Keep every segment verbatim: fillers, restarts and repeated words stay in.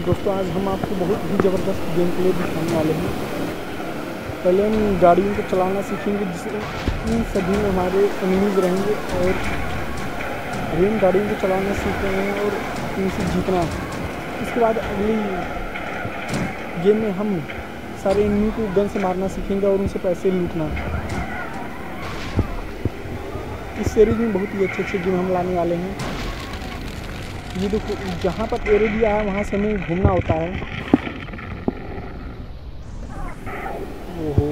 दोस्तों आज हम आपको बहुत ही ज़बरदस्त गेम प्ले दिखाने वाले हैं। पहले हम गाड़ियों को चलाना सीखेंगे जिसमें सभी में हमारे एनिमीज रहेंगे और अभी हम गाड़ियों को चलाना सीख रहे हैं और इनसे जीतना। इसके बाद अगली गेम में हम सारे एनिमी को गन से मारना सीखेंगे और उनसे पैसे लूटना। इस सीरीज़ में बहुत ही अच्छे अच्छे गेम हम लाने वाले हैं। ये देखो जहाँ पर एरो दिया है वहाँ से हमें घूमना होता है। ओहो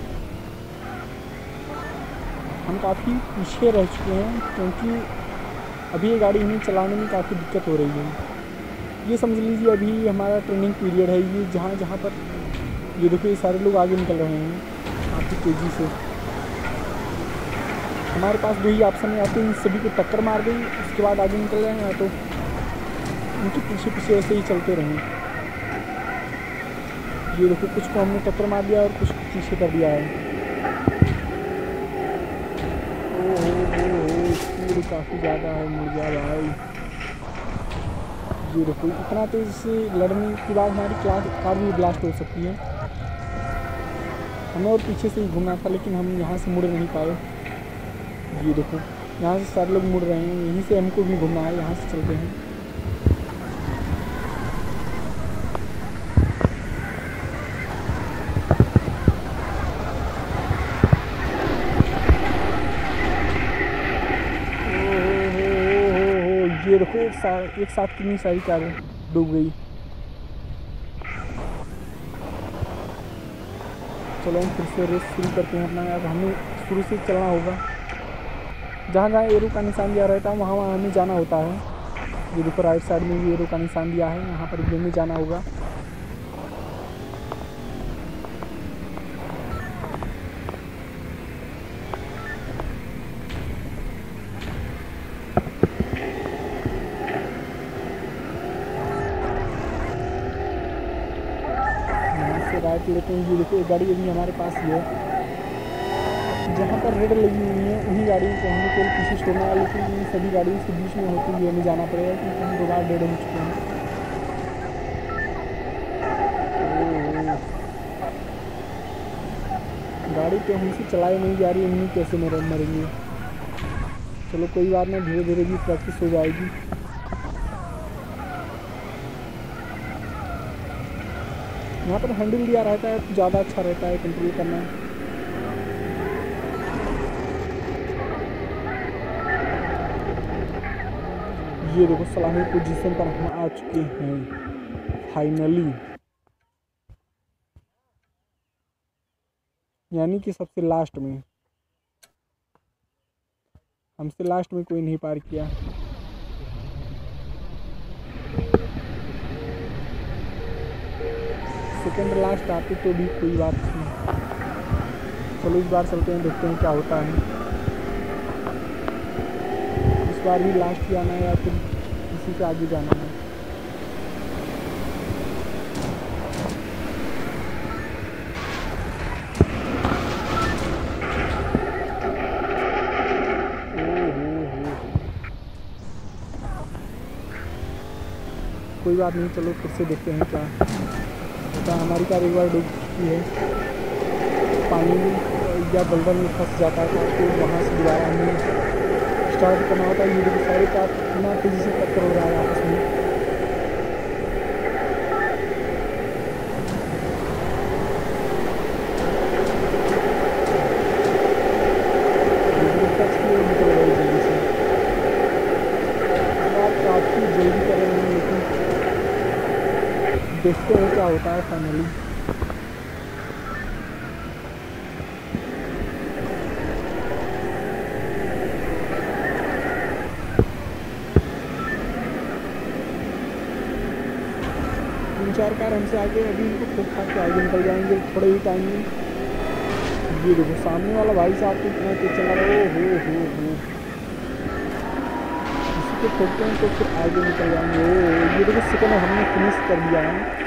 हम काफ़ी पीछे रह चुके हैं क्योंकि अभी ये गाड़ी हमें चलाने में काफ़ी दिक्कत हो रही है। ये समझ लीजिए अभी हमारा ट्रेनिंग पीरियड है। ये जहाँ जहाँ पर ये देखो ये सारे लोग आगे निकल रहे हैं काफ़ी तेज़ी से। हमारे पास दो ही ऑप्शन है, या तो इन सभी को टक्कर मार गई उसके बाद आगे निकल रहे हैं, या तो उनके पीछे पीछे ऐसे ही चलते रहें। ये देखो कुछ को हमने टक्कर मार दिया और कुछ पीछे कर दिया है। ओहो स्पीड काफ़ी ज़्यादा है, मुड़ गया भाई। ये देखो इतना तेज़ से लड़ने के बाद हमारी क्लास कार भी ब्लास्ट हो सकती है। हमें और पीछे से ही घूमना था लेकिन हम यहाँ से मुड़ नहीं पाए। ये देखो यहाँ से सारे लोग मुड़ रहे हैं, यहीं से हमको भी घूमना है, यहाँ से चलते हैं। ये देखो एक साथ एक साथ कितनी सारी कार डूब गई। चलो हम फिर से रेस शुरू करते हैं अपना। अब हमें शुरू से चलना होगा। जहाँ जहाँ एरो का निशान दिया रहता है वहाँ वहाँ हमें जाना होता है। ये देखो राइट साइड में भी एरो का निशान दिया है, यहाँ पर भी हमें जाना होगा। राइट लेते हैं। ये देखो एक गाड़ी अभी हमारे पास ही है, जहाँ पर रेड लगी हुई है उन्हीं गाड़ियों को हमें केवल पीछे छोड़ना है, लेकिन इन सभी गाड़ियों से बीच में होते हुए हमें जाना पड़ेगा क्योंकि हम दो बार डेड हो चुके हैं। गाड़ी तो हमसे चलाई नहीं जा रही, इन्हीं कैसे मर मरेंगे। चलो कोई बात नहीं, धीरे धीरे भी प्रैक्टिस हो जाएगी। यहाँ पर हैंडल दिया रहता है तो ज़्यादा अच्छा रहता है कंट्रोल करना। ये देखो सलामी पोजीशन पर हम आ चुके हैं फाइनली, यानी कि सबसे लास्ट में। हमसे लास्ट में कोई नहीं पार किया। सेकंड लास्ट आते तो भी कोई बात नहीं। चलो इस बार चलते हैं, देखते हैं क्या होता है। इस बार भी लास्ट ही आना है या फिर किसी से आगे जाना है। कोई बात नहीं, चलो फिर से देखते हैं क्या होता है। हमारी कार एक बार डूब चुकी है, पानी में या दलदल में फंस जाता है तो वहाँ से दोबारा हमें स्टार्ट करना होता है। ये देखो सारी कार इतना तेज़ी से टक्कर हो रहा है आपस में। निकल रही जल्दी से, काफ़ी जल्दी कर रहे हैं लेकिन देखते हैं क्या होता है फाइनली। तीन चार कार हमसे आगे, अभी इनको ठोक खा के आगे निकल जाएंगे थोड़े ही टाइम में। ये देखो सामने वाला भाई साहब को इतना तेज चला रहा है। हो हो हो इसी को ठोकते हैं तो फिर आगे निकल जाएंगे। ओ ये देखो सेकंड हमने फिनिश कर दिया है।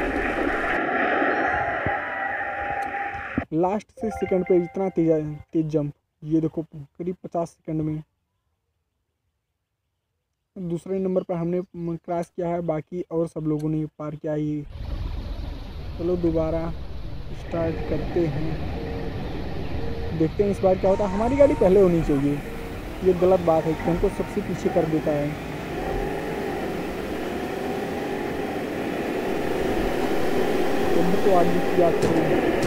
लास्ट से सेकंड पे इतना तेज तेज जंप। ये देखो करीब पचास सेकंड में। दूसरे नंबर पर हमने क्रॉस किया है, बाकी और सब लोगों ने पार किया ही। चलो दोबारा स्टार्ट करते हैं, देखते हैं इस बार क्या होता है। हमारी गाड़ी पहले होनी चाहिए, ये गलत बात है कि हमको सबसे पीछे कर देता है। तो, तो आगे क्या करूँ,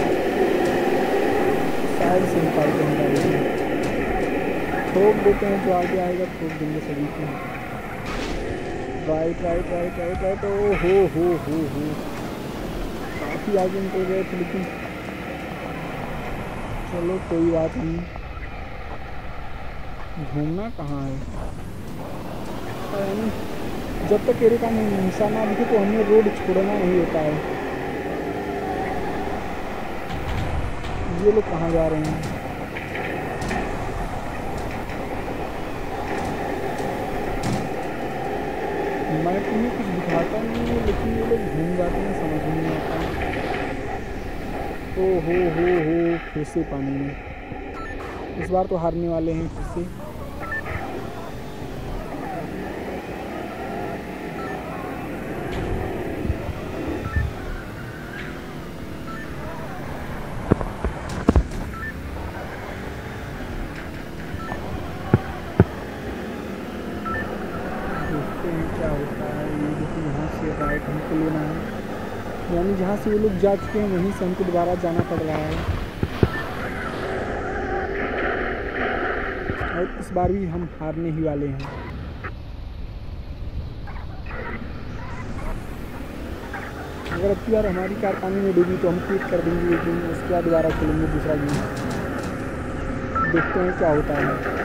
साइड से निकालते हैं गाड़ी को, ठोक देते हैं, जो आगे आएगा ठोक देंगे सभी को। Right right right right right ओ हो हो हो हो काफ़ी आगे निकल गए थे, लेकिन चलो कोई बात नहीं। घूमना कहाँ है, यानी जब तक एरे का निशाना दिखे तो हमें रोड छोड़ना नहीं होता है। ये लोग कहाँ जा रहे हैं, मैं तुम्हें कुछ दिखाता नहीं हूँ, लेकिन ये लोग घूम जाते हैं, समझ नहीं आता। ओ हो हो हो फिर से पानी में, इस बार तो हारने वाले हैं फिर से। देखते हैं क्या होता है। ये देखिए यहाँ से राइट हमको लेना है, यानी जहाँ से वो लोग जा चुके हैं वहीं से हमको दोबारा जाना पड़ रहा है। और इस बार भी हम हारने ही वाले हैं। अगर अब की बार हमारी कार पानी में डूबी तो हम क्विट कर देंगे ये गेम, उसके बाद दोबारा खेलेंगे दूसरा गेम। देखते हैं क्या होता है।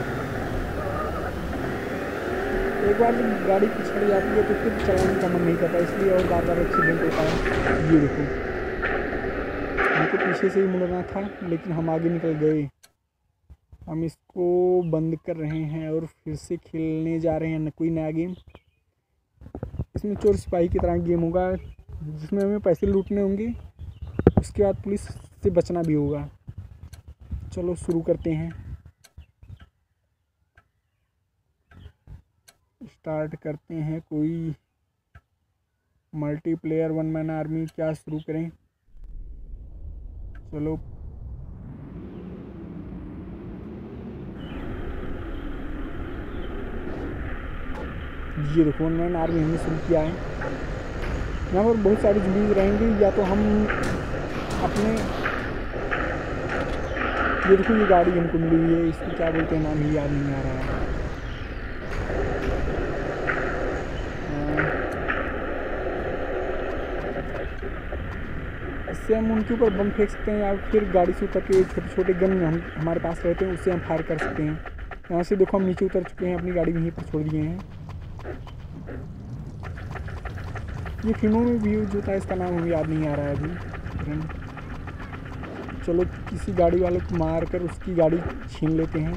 एक बार जब गाड़ी पिछड़ जाती है तो फिर चलाने का मन नहीं करता, इसलिए और बार बार एक्सीडेंट होता है। ये देखो हमको पीछे से ही मुड़ना था, लेकिन हम आगे निकल गए। हम इसको बंद कर रहे हैं और फिर से खेलने जा रहे हैं कोई नया गेम। इसमें चोर सिपाही की तरह गेम होगा, जिसमें हमें पैसे लूटने होंगे, उसके बाद पुलिस से बचना भी होगा। चलो शुरू करते हैं, स्टार्ट करते हैं। कोई मल्टीप्लेयर वन मैन आर्मी क्या शुरू करें, चलो ये देखो वन मैन आर्मी हमने शुरू किया है। यहाँ पर बहुत सारी जमीन रहेंगी, या तो हम अपने, ये देखो ये गाड़ी हमको मिली हुई है, इसको क्या बोलते हैं नाम ही याद नहीं आ रहा है। इससे हम उनके ऊपर बम फेंक सकते हैं, या फिर गाड़ी से उतर के छोटे छोटे गन हम हमारे पास रहते हैं, उससे हम फायर कर सकते हैं। यहाँ से देखो हम नीचे उतर चुके हैं, अपनी गाड़ी वहीं पर छोड़ दिए हैं। ये फिल्मों में भी यूज होता है, इसका नाम हमें याद नहीं आ रहा है अभी। चलो किसी गाड़ी वाले को मार कर उसकी गाड़ी छीन लेते हैं।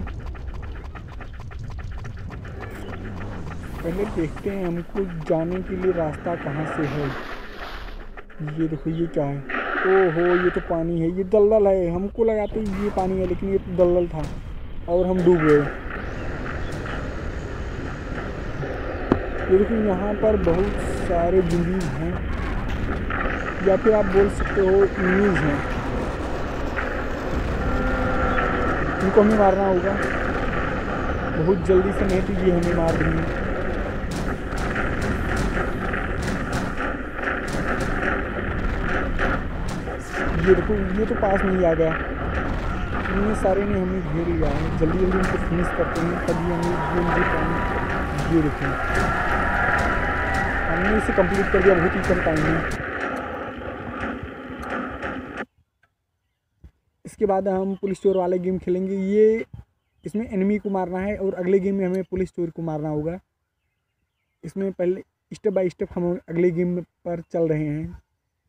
पहले देखते हैं हमको जाने के लिए रास्ता कहाँ से है। ये देखो ये क्या है, ओहो ये तो पानी है, ये दलदल है। हमको लगा तो ये पानी है, लेकिन ये तो दलदल था और हम डूब गए। ये देखो यहाँ पर बहुत सारे ज़िंदगी हैं, या फिर आप बोल सकते हो इमेज हैं। इनको हमें मारना होगा बहुत जल्दी से, नहीं तो ये हमें मार देंगे। ये देखो ये तो पास में ही आ गया, इतने सारे ने हमें घेर लिया है। जल्दी जल्दी इनको फिनिश करते हैं, तभी हमें गेम जीत पाएंगे। ये देखिए हमने इसे कंप्लीट कर दिया बहुत ही कम टाइम में। इसके बाद हम पुलिस चोर वाले गेम खेलेंगे। ये इसमें एनिमी को मारना है और अगले गेम में हमें पुलिस चोर को मारना होगा। इसमें पहले स्टेप बाय स्टेप हम अगले गेम पर चल रहे हैं।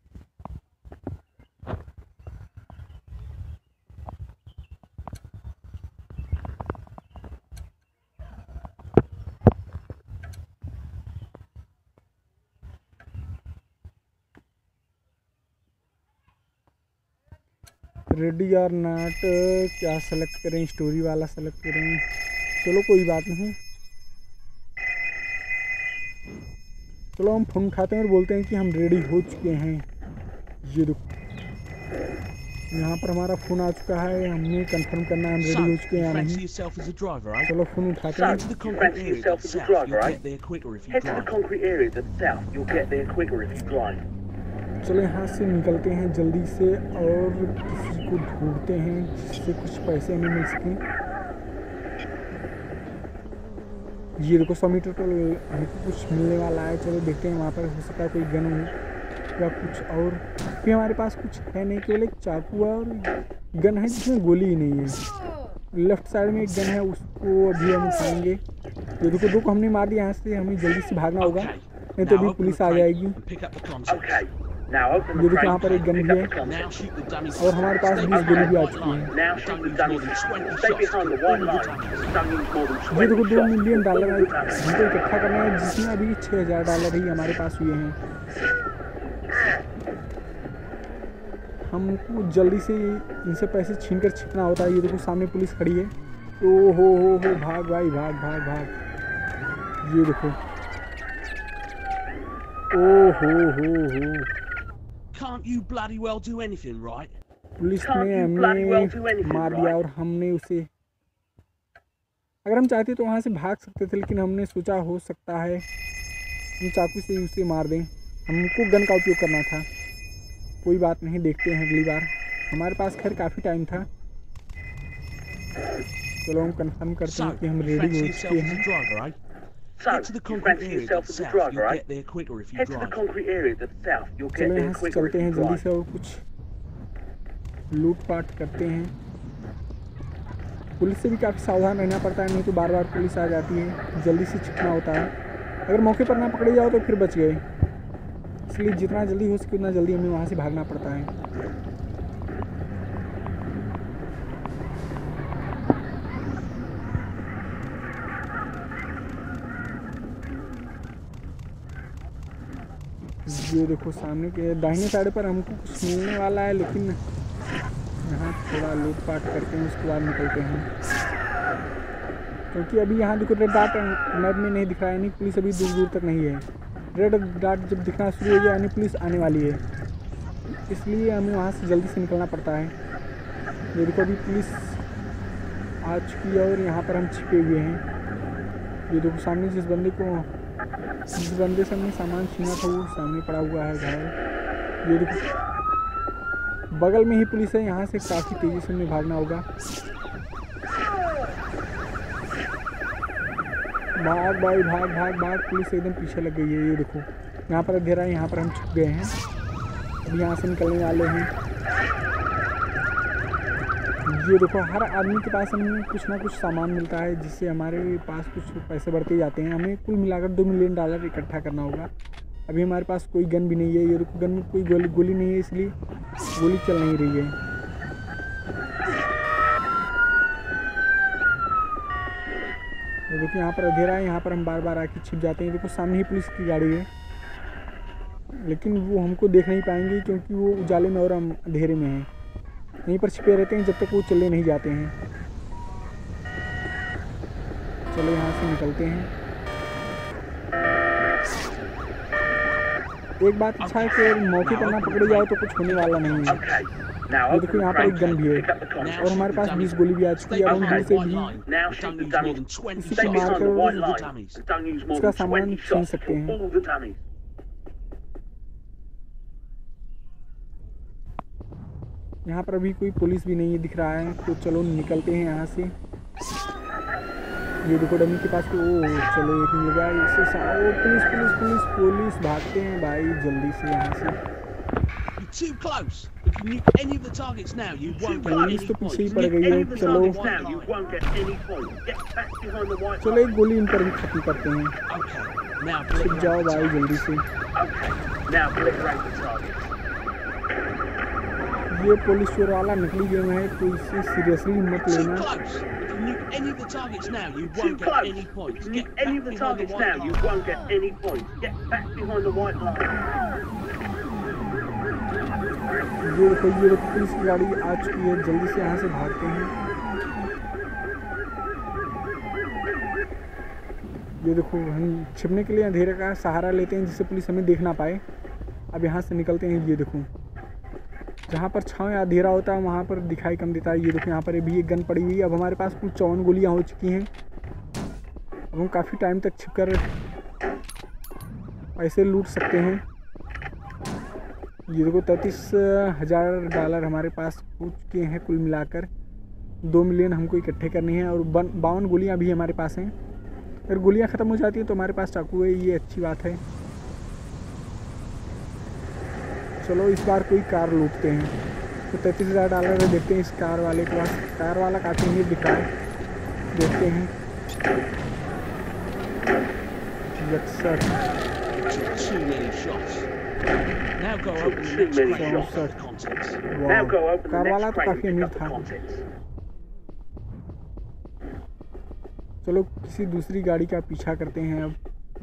रेडी और नॉट क्या सेलेक्ट करें, स्टोरी वाला सेलेक्ट करें, चलो कोई बात नहीं। चलो हम फ़ोन उठाते हैं और बोलते हैं कि हम रेडी हो चुके हैं। ये देखो यहाँ पर हमारा फ़ोन आ चुका है, हमें कंफर्म करना है हम रेडी हो चुके हैं या नहीं। चलो फ़ोन उठाते हैं। चलो यहाँ से निकलते हैं जल्दी से और किसी को ढूंढते हैं जिससे कुछ पैसे हमें मिल सकें। ये देखो सौ मीटर पर हमको कुछ मिलने वाला है। चलो देखते हैं, वहाँ पर हो सकता है कोई गन हो या कुछ और। फिर हमारे पास कुछ है नहीं, केवल एक चाकू और गन है जिसमें गोली ही नहीं है। लेफ्ट साइड में एक गन है, उसको अभी हम उठाएंगे। ये देखो दो को हमने मार दिया। यहाँ से हमें जल्दी से भागना होगा, नहीं तो अभी पुलिस आ जाएगी। ये देखो यहाँ पर एक गन भी है और हमारे पास बीस गोली भी आ चुकी है। ये देखो दो मिलियन डॉलर हमको इकट्ठा करना है, जिसमें अभी छः हज़ार डॉलर ही हमारे पास हुए हैं। हमको जल्दी से इनसे पैसे छीन कर छिपना होता है। ये देखो सामने पुलिस खड़ी है। ओ हो हो हो भाग भाई भाग भाग भाग। ये देखो ओ हो हो हो। Can't you bloody well do anything, right? Police ने हमें मार दिया और हमने उसे, अगर हम चाहते तो वहाँ से भाग सकते थे, लेकिन हमने सोचा हो सकता है हम चाकू से उसे मार दें। हमको गन का उपयोग करना था। कोई बात नहीं, देखते हैं अगली बार। हमारे पास खैर काफ़ी टाइम था। चलो हम कंफर्म करते हैं कि हम रेडी हो चुके हैं। So, you fancy yourself as a driver, right? Head to the concrete area to the south. You'll get there quicker if you drive. चलते हैं जल्दी से और कुछ लूटपाट करते हैं। पुलिस से भी काफ़ी सावधान रहना पड़ता है, नहीं तो बार बार पुलिस आ जाती है। जल्दी से छिपना होता है, अगर मौके पर ना पकड़े जाओ तो फिर बच गए। इसलिए जितना जल्दी हो सके उतना जल्दी हमें वहाँ से भागना पड़ता है। ये देखो सामने के दाहिने साइड पर हमको कुछ मिलने वाला है, लेकिन यहाँ थोड़ा लूटपाट करते हैं, उसके बाद निकलते हैं। क्योंकि अभी यहाँ देखो रेड डॉट मैप में नहीं दिख रहा है, यानी पुलिस अभी दूर दूर तक नहीं है। रेड डॉट जब दिखना शुरू हो गया यानी पुलिस आने वाली है, इसलिए हमें वहाँ से जल्दी से निकलना पड़ता है। ये देखो अभी पुलिस आ चुकी है और यहाँ पर हम छिपे हुए हैं। ये देखो सामने जिस बंदे को जिस बंदे से हमने सामान छीना था वो सामने पड़ा हुआ है घायल। ये देखो बगल में ही पुलिस है, यहाँ से काफ़ी तेज़ी से हमें भागना होगा। भाग भाई भाग भाग भाग, पुलिस एकदम पीछे लग गई है। ये देखो यहाँ पर अंधेरा है, यहाँ पर हम छुप गए हैं। अब यहाँ से निकलने वाले हैं। ये देखो हर आदमी के पास हमें कुछ ना कुछ सामान मिलता है, जिससे हमारे पास कुछ पैसे बढ़ते जाते हैं। हमें कुल मिलाकर दो मिलियन डॉलर इकट्ठा करना होगा। अभी हमारे पास कोई गन भी नहीं है। ये देखो गन में कोई गोली गोली नहीं है, इसलिए गोली चल नहीं रही है। ये देखो यहाँ पर अंधेरा है, यहाँ पर हम बार बार आके छिप जाते हैं। देखो सामने ही पुलिस की गाड़ी है, लेकिन वो हमको देख नहीं पाएंगे क्योंकि वो उजाले में और हम अंधेरे में हैं। यहीं पर छिपे रहते हैं जब तक वो चले नहीं जाते हैं। चलो यहाँ से निकलते हैं। एक बात अच्छा है कि मौके पर ना पकड़े जाओ तो कुछ होने वाला नहीं है। ये देखो यहाँ पर एक गन भी है और हमारे पास बीस गोली भी आ चुकी है। अब हम दूर से भी इसी को मारकर उसका सामान छीन सकते हैं। यहाँ पर अभी कोई पुलिस भी नहीं दिख रहा है, तो चलो निकलते हैं यहाँ से। ये देखो डमी के पास तो ओ चलो एक मिल गया इससे। ओ पुलिस पुलिस पुलिस पुलिस भागते हैं भाई जल्दी से यहाँ से। पुलिस तो पीछे ही पड़ गई है। चलो चलो एक गोली इन पर भी खत्म करते हैं। छिप जाओ भाई जल्दी से। ये पुलिस चोर वाला नकली गेम है, तो इसे सीरियसली मत लेना। ये देखो ये देखो पुलिस की गाड़ी आ चुकी है, जल्दी से यहाँ से भागते हैं। ये देखो हम छिपने के लिए अंधेरे का सहारा लेते हैं जिससे पुलिस हमें देख ना पाए। अब यहाँ से निकलते हैं। ये देखो जहाँ पर छाँव या अंधेरा होता है वहाँ पर दिखाई कम देता है। ये देखो यहाँ पर भी एक गन पड़ी हुई है। अब हमारे पास कुल चौवन गोलियाँ हो चुकी हैं। अब हम काफ़ी टाइम तक छिप कर ऐसे लूट सकते हैं। ये देखो तैंतीस हज़ार डॉलर हमारे पास हो चुके हैं कुल मिलाकर। दो मिलियन हमको इकट्ठे करनी है और बावन गोलियाँ भी हमारे पास हैं। अगर गोलियाँ ख़त्म हो जाती हैं तो हमारे पास चाकू है, ये अच्छी बात है। चलो इस बार कोई कार लूटते हैं। तो तैंतीस हज़ार डॉलर में देखते हैं इस कार वाले के पास। कार वाला काफ़ी अमीर दिखा है, देखते हैं। कार वाला तो काफ़ी अमीर था। चलो किसी दूसरी गाड़ी का पीछा करते हैं। अब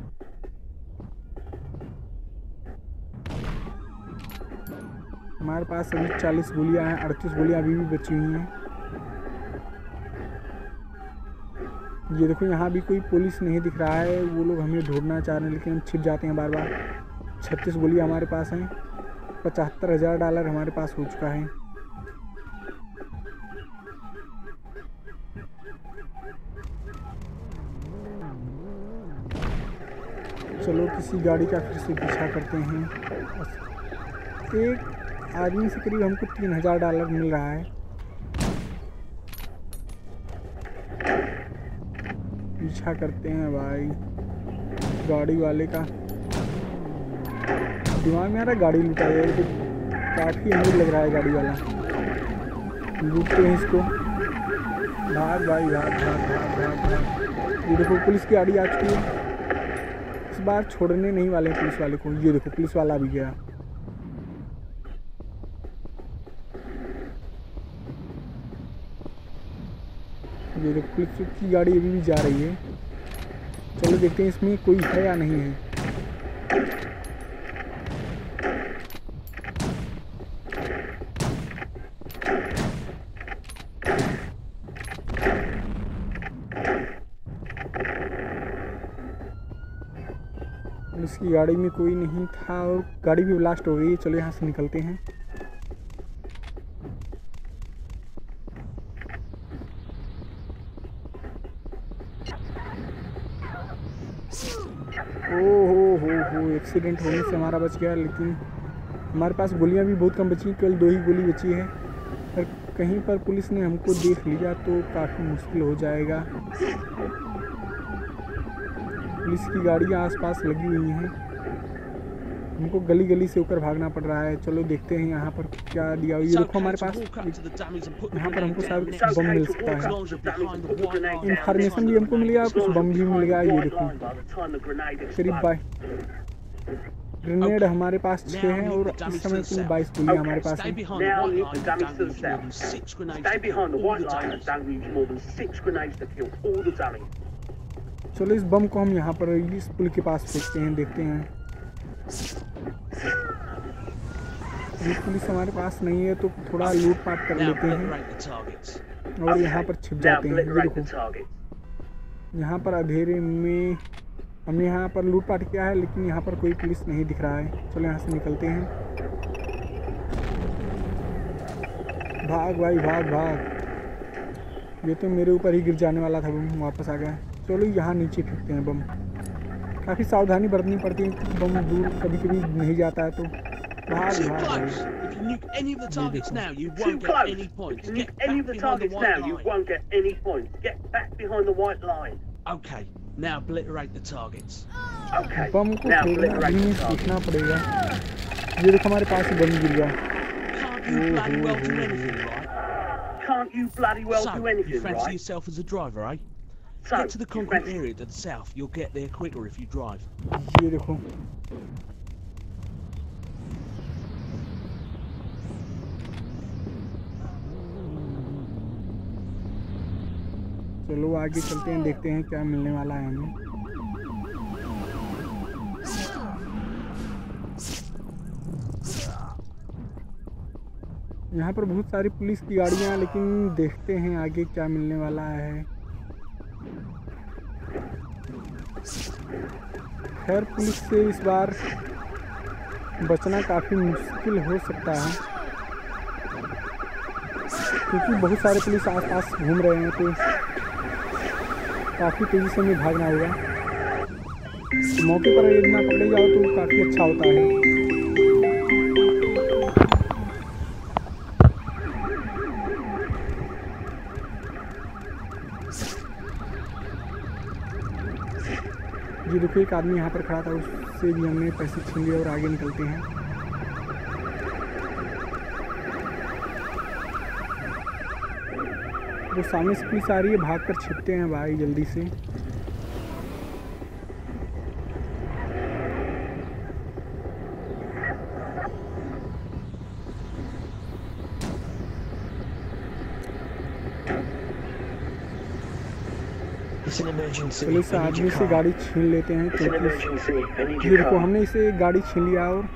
हमारे पास अभी चालीस गोलियां हैं, अड़तीस गोलियां अभी भी बची हुई हैं। ये देखो यहाँ भी कोई पुलिस नहीं दिख रहा है। वो लोग हमें ढूंढना चाह रहे हैं लेकिन हम छिप जाते हैं बार बार। छत्तीस गोलियां हमारे पास हैं। पचहत्तर हज़ार डॉलर हमारे पास हो चुका है। चलो किसी गाड़ी का फिर से पीछा करते हैं। एक आदमी से करीब हमको तीन हज़ार डॉलर मिल रहा है। पीछा करते हैं भाई गाड़ी वाले का। दिमाग में आ रहा गाड़ी लुटा है तो काफ़ी अमीर लग रहा है गाड़ी वाला। लूटते हैं इसको। भाग भाई भाग भाग भाग भाग भाग। ये देखो पुलिस की गाड़ी आ चुकी है। इस बार छोड़ने नहीं वाले हैं पुलिस वाले को। ये देखो पुलिस वाला भी गया। ये देखो पुलिस की गाड़ी अभी भी जा रही है। चलो देखते हैं इसमें कोई है या नहीं है। पुलिस की गाड़ी में कोई नहीं था और गाड़ी भी ब्लास्ट हो गई है। चलो यहाँ से निकलते हैं। ओ हो हो हो एक्सीडेंट होने से हमारा बच गया, लेकिन हमारे पास गोलियां भी बहुत कम बची। केवल दो ही गोली बची है। और कहीं पर पुलिस ने हमको देख लिया तो काफ़ी मुश्किल हो जाएगा। पुलिस की गाड़ियां आसपास लगी हुई हैं। हमको गली गली से होकर भागना पड़ रहा है। चलो देखते हैं यहाँ पर क्या दिया। ये देखो हमारे पास यहाँ पर हमको शायद बम मिल सकता है। इंफॉर्मेशन भी हमको मिल गया, कुछ बम भी मिल गया। ये देखो करीब बाई ग्रेनेड हमारे पास छः हैं और इस समय कुल बाईस गोलियाँ हमारे पास हैं। चलो इस बम को हम यहाँ पर इस पुल के पास फेंकते हैं, देखते हैं। ये पुलिस हमारे पास नहीं है तो थोड़ा लूट पाट कर लेते हैं और यहाँ पर छिप जाते हैं। ये देखो यहाँ पर अंधेरे में हमने यहाँ पर लूट पाट किया है लेकिन यहाँ पर कोई पुलिस नहीं दिख रहा है। चलो यहाँ से निकलते हैं। भाग भाई भाग भाग। ये तो मेरे ऊपर ही गिर जाने वाला था, बम वापस आ गया। चलो यहाँ नीचे फेंकते हैं बम। काफ़ी सावधानी बरतनी पड़ती है, बम दूर कभी कभी नहीं जाता है तो भाग भाग। Okay, now obliterate the targets. Okay, बम को फेंकना भी सीखना पड़ेगा। ये देखो हमारे पास ही बम गिर गया। Can't you bloody well do anything, right? Can't you bloody well do anything, right? You fancy yourself as a driver, eh? Get to the concrete area to the south. You'll get there quicker if you drive. ये देखो चलो आगे चलते हैं, देखते हैं क्या मिलने वाला है हमें। यहाँ पर बहुत सारी पुलिस की गाड़ियाँ हैं लेकिन देखते हैं आगे क्या मिलने वाला है। खैर पुलिस से इस बार बचना काफ़ी मुश्किल हो सकता है, क्योंकि बहुत सारे पुलिस आसपास घूम रहे हैं, तो काफ़ी तेज़ी से हमें भागना होगा। तो मौके पर यदि ना पकड़े जाओ तो काफ़ी अच्छा होता है। ये देखो एक आदमी यहाँ पर खड़ा था, उससे भी हमने पैसे छीन लिए और आगे निकलते हैं। जो सामने से पुलिस आ रही है, भाग कर छिपते हैं भाई जल्दी से। चलो इस आदमी से गाड़ी छीन लेते हैं, क्योंकि ये देखो हमने इसे गाड़ी छीन लिया। और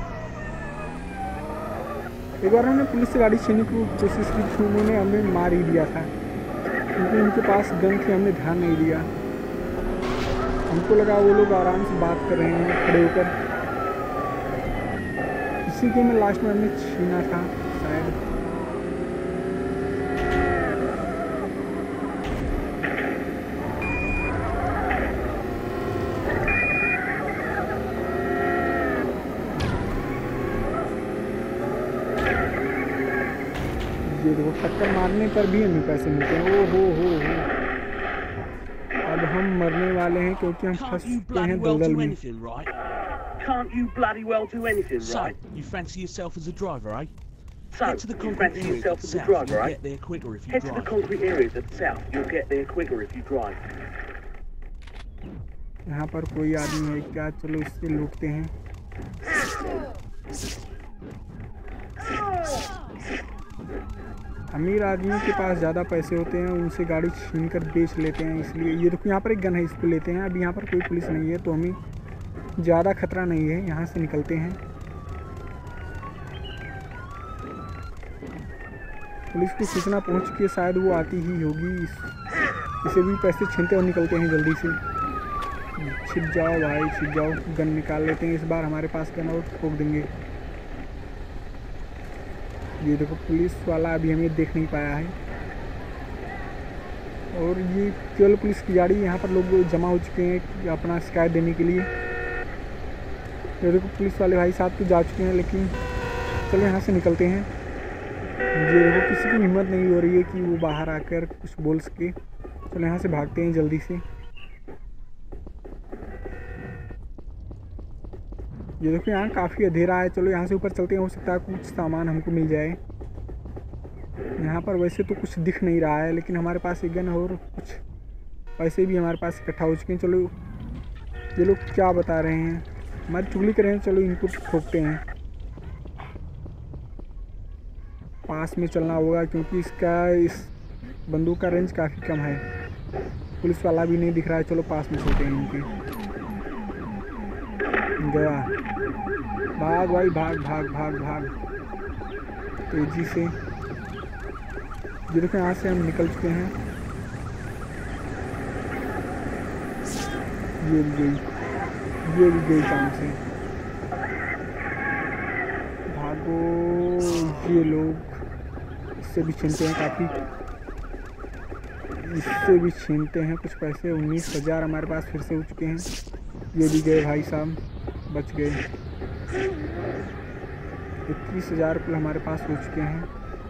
एक बार हमने पुलिस से गाड़ी छीनने की कोशिश की थी, उन्होंने हमें मार ही दिया था, क्योंकि उनके पास गन थी, हमने ध्यान नहीं दिया। हमको लगा वो लोग आराम से बात कर रहे हैं खड़े होकर। इसी के में लास्ट में हमने छीना था शायद। ये देखो टक्कर मारने पर भी हमें पैसे मिलते हैं। ओ हो हो हो, अब हम मरने वाले हैं, क्योंकि हम फंस चुके हैं दलदल में। Can't you bloody well do anything, right? So, you fancy yourself as a driver, eh? So, Get to the you concrete fancy area yourself to as the a south, driver, you'll right? get there quicker if you Head to the drive. concrete areas at the south. You'll get there quicker if you drive. यहाँ पर कोई आदमी है क्या? चलो इससे लूटते हैं। अमीर आदमी के पास ज़्यादा पैसे होते हैं, उनसे गाड़ी छीन कर बेच लेते हैं, इसलिए। ये देखो यहाँ पर एक गन है, इसको लेते हैं। अभी यहाँ पर कोई पुलिस नहीं है, तो हमें ज़्यादा खतरा नहीं है। यहाँ से निकलते हैं। पुलिस की सूचना पहुँच के शायद वो आती ही होगी। इस, इसे भी पैसे छीनते और निकलते हैं जल्दी से। छिप जाओ भाई, छिप जाओ। गन निकाल लेते हैं इस बार, हमारे पास गन और ठोक देंगे। ये देखो पुलिस वाला अभी हमें देख नहीं पाया है, और ये केवल पुलिस की गाड़ी। यहाँ पर लोग जमा हो चुके हैं अपना शिकायत देने के लिए। ये देखो पुलिस वाले भाई साहब तो जा चुके हैं, लेकिन चलो यहाँ से निकलते हैं। ये देखो किसी की हिम्मत नहीं हो रही है कि वो बाहर आकर कुछ बोल सके। चलो यहाँ से भागते हैं जल्दी से। ये देखो यहाँ काफ़ी अंधेरा है। चलो यहाँ से ऊपर चलते हैं, हो सकता है कुछ सामान हमको मिल जाए। यहाँ पर वैसे तो कुछ दिख नहीं रहा है, लेकिन हमारे पास एक गन और कुछ पैसे भी हमारे पास इकट्ठा हो चुके हैं। चलो ये लोग क्या बता रहे हैं, हमारी चुगली कर रहे हैं। चलो इनको ठोकते हैं। पास में चलना होगा, क्योंकि इसका इस बंदूक का रेंज काफ़ी कम है। पुलिस वाला भी नहीं दिख रहा है। चलो पास में चलते हैं इनके। गया, भाग भाई, भाग भाग भाग भाग तेजी से। ये देखो यहाँ से हम निकल चुके हैं। ये भी गई, ये भी गई काम से। भागो। ये लोग इससे भी छीनते हैं काफ़ी, इससे भी छीनते हैं कुछ पैसे। उन्नीस हज़ार हमारे पास फिर से हो चुके हैं। ये भी गए भाई साहब, बच गए। इक्कीस हज़ार रुपये हमारे पास हो चुके हैं।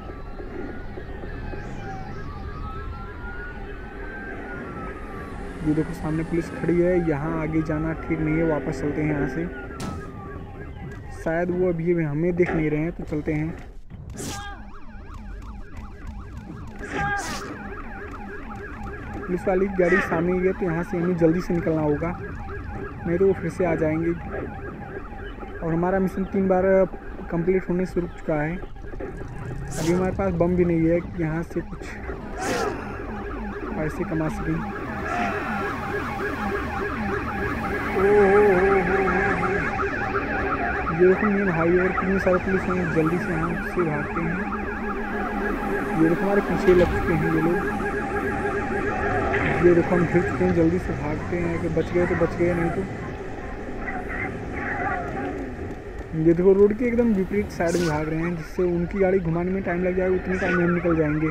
ये देखो सामने पुलिस खड़ी है। यहाँ आगे जाना ठीक नहीं है, वापस चलते हैं यहाँ से। शायद वो अभी हमें देख नहीं रहे हैं, तो चलते हैं। पुलिस वाली गाड़ी सामने ही है, तो यहाँ से हमें जल्दी से निकलना होगा, नहीं तो वो फिर से आ जाएंगे। और हमारा मिशन तीन बार कंप्लीट होने से रुक चुका है। अभी हमारे पास बम भी नहीं है कि यहाँ से कुछ पैसे कमा सकें। ओ हो हो हो ये देखो मेन हाईवे और कितने सारे पुलिस हैं। जल्दी से यहाँ से भागते हैं। ये देखो हमारे पीछे लग चुके हैं ये लोग। ये देखो हम फिर चुके हैं, जल्दी से भागते हैं कि बच गए तो बच गए, नहीं तो ये देखो रोड के एकदम विपरीत साइड में भाग रहे हैं, जिससे उनकी गाड़ी घुमाने में टाइम लग जाएगा, उतनी टाइम में हम निकल जाएंगे।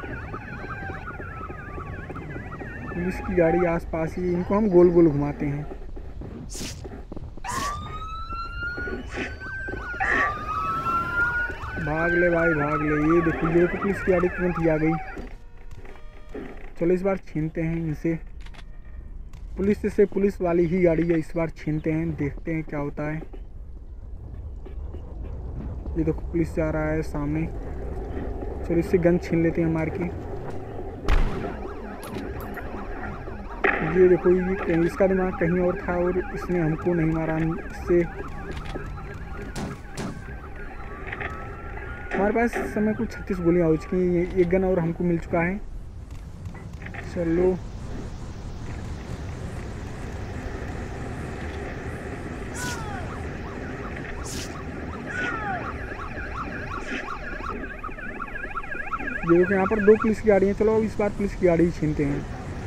पुलिस की गाड़ी आसपास ही, इनको हम गोल गोल घुमाते हैं। भाग ले भाई भाग ले। ये देखो ये देखो पुलिस की गाड़ी तुरंत ही आ गई। चलो इस बार छीनते हैं इनसे, पुलिस से पुलिस वाली ही गाड़ी है, इस बार छीनते हैं, देखते हैं क्या होता है। ये देखो पुलिस जा रहा है सामने, चलो इससे गन छीन लेते हैं मार के। ये देखो ये इसका दिमाग कहीं और था और इसने हमको नहीं मारा। इससे हमारे पास इस समय कुछ छत्तीस गोलियाँ हो चुकी हैं, एक गन और हमको मिल चुका है। चलो ये देखो यहाँ पर दो पुलिस की गाड़ी हैं, चलो इस बार पुलिस की गाड़ी ही छीनते हैं।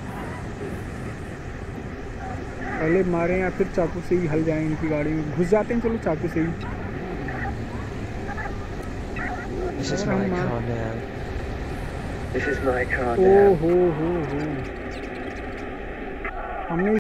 पहले मारें या फिर चाकू से ही हल जाएं, इनकी गाड़ी में घुस जाते हैं, चलो चाकू से ही। This is my car now. This is my car O now. हो हो हो हमने